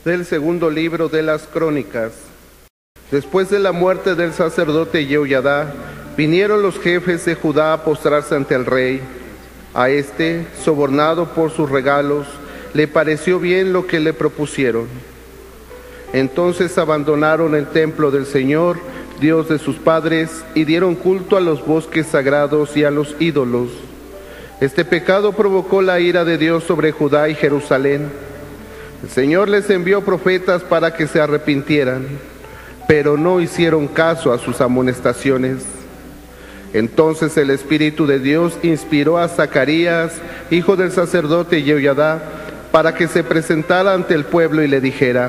Del segundo libro de las Crónicas. Después de la muerte del sacerdote Jehoiada, vinieron los jefes de Judá a postrarse ante el rey. A este, sobornado por sus regalos, le pareció bien lo que le propusieron. Entonces abandonaron el templo del Señor, Dios de sus padres, y dieron culto a los bosques sagrados y a los ídolos. Este pecado provocó la ira de Dios sobre Judá y Jerusalén. El Señor les envió profetas para que se arrepintieran, pero no hicieron caso a sus amonestaciones. Entonces el Espíritu de Dios inspiró a Zacarías, hijo del sacerdote Jehoiada, para que se presentara ante el pueblo y le dijera: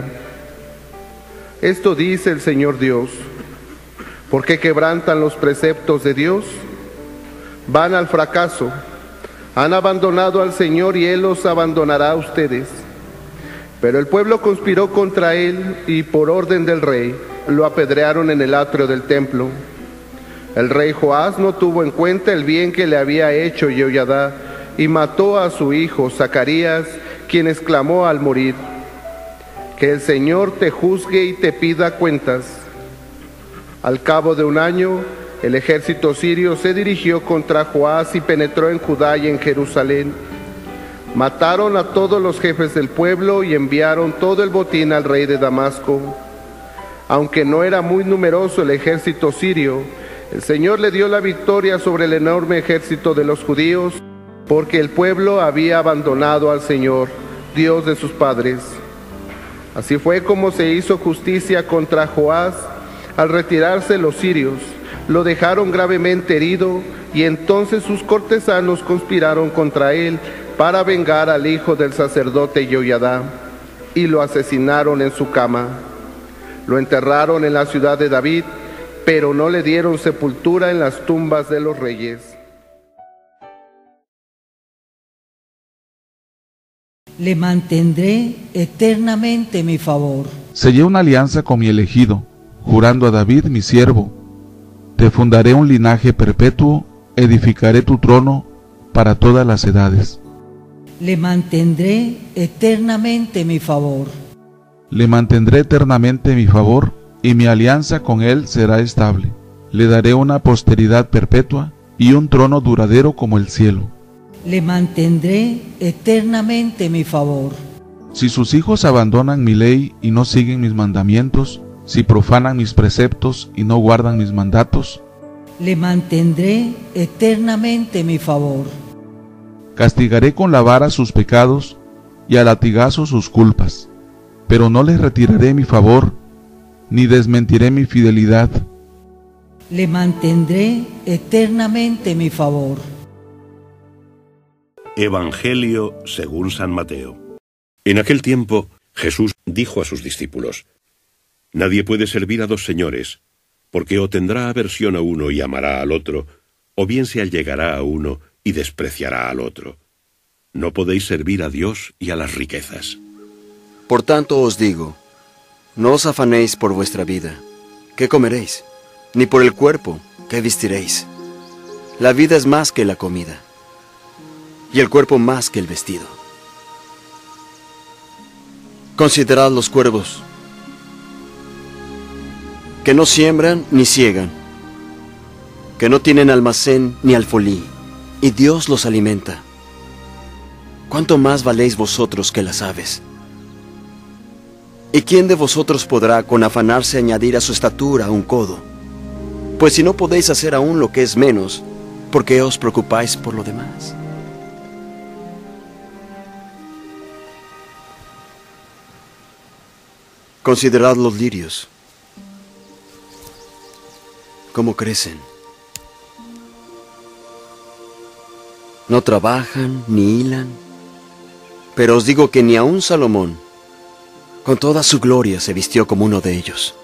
Esto dice el Señor Dios: ¿por qué quebrantan los preceptos de Dios? Van al fracaso, han abandonado al Señor y Él los abandonará a ustedes. Pero el pueblo conspiró contra él y por orden del rey lo apedrearon en el atrio del templo. El rey Joás no tuvo en cuenta el bien que le había hecho Jehoiada y mató a su hijo Zacarías, quien exclamó al morir: Que el Señor te juzgue y te pida cuentas. Al cabo de un año, el ejército sirio se dirigió contra Joás y penetró en Judá y en Jerusalén. Mataron a todos los jefes del pueblo y enviaron todo el botín al rey de Damasco. Aunque no era muy numeroso el ejército sirio, el Señor le dio la victoria sobre el enorme ejército de los judíos, porque el pueblo había abandonado al Señor, Dios de sus padres. Así fue como se hizo justicia contra Joás. Al retirarse los sirios, lo dejaron gravemente herido, y entonces sus cortesanos conspiraron contra él para vengar al hijo del sacerdote Jehoiada, y lo asesinaron en su cama. Lo enterraron en la ciudad de David, pero no le dieron sepultura en las tumbas de los reyes. Le mantendré eternamente mi favor. Sellé una alianza con mi elegido, jurando a David mi siervo: te fundaré un linaje perpetuo, edificaré tu trono para todas las edades. Le mantendré eternamente mi favor. Le mantendré eternamente mi favor, y mi alianza con él será estable. Le daré una posteridad perpetua y un trono duradero como el cielo. Le mantendré eternamente mi favor. Si sus hijos abandonan mi ley y no siguen mis mandamientos, si profanan mis preceptos y no guardan mis mandatos, le mantendré eternamente mi favor. Castigaré con la vara sus pecados y a latigazo sus culpas, pero no les retiraré mi favor, ni desmentiré mi fidelidad. Le mantendré eternamente mi favor. Evangelio según San Mateo. En aquel tiempo, Jesús dijo a sus discípulos: Nadie puede servir a dos señores, porque o tendrá aversión a uno y amará al otro, o bien se allegará a uno y despreciará al otro. No podéis servir a Dios y a las riquezas. Por tanto os digo, no os afanéis por vuestra vida, ¿qué comeréis? Ni por el cuerpo, ¿qué vestiréis? La vida es más que la comida, y el cuerpo más que el vestido. Considerad los cuervos, que no siembran ni siegan, que no tienen almacén ni alfolí, y Dios los alimenta. ¿Cuánto más valéis vosotros que las aves? ¿Y quién de vosotros podrá con afanarse añadir a su estatura un codo? Pues si no podéis hacer aún lo que es menos, ¿por qué os preocupáis por lo demás? Considerad los lirios, cómo crecen. No trabajan ni hilan, pero os digo que ni aun Salomón, con toda su gloria, se vistió como uno de ellos.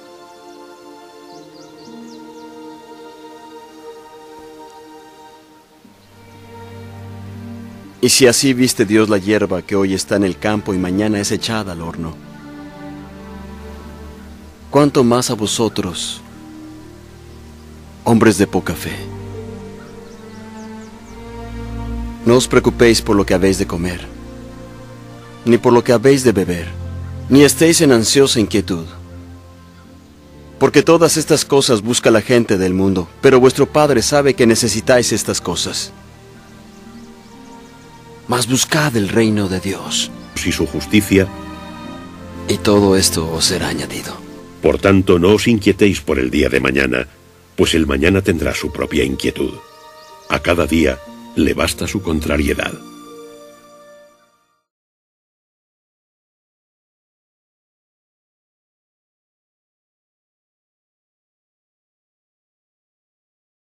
Y si así viste Dios la hierba que hoy está en el campo y mañana es echada al horno, ¿cuánto más a vosotros, hombres de poca fe? No os preocupéis por lo que habéis de comer, ni por lo que habéis de beber, Ni estéis en ansiosa inquietud. Porque todas estas cosas busca la gente del mundo, pero vuestro Padre sabe que necesitáis estas cosas. Mas buscad el reino de Dios y su justicia, y todo esto os será añadido. Por tanto, no os inquietéis por el día de mañana, pues el mañana tendrá su propia inquietud. A cada día le basta su contrariedad.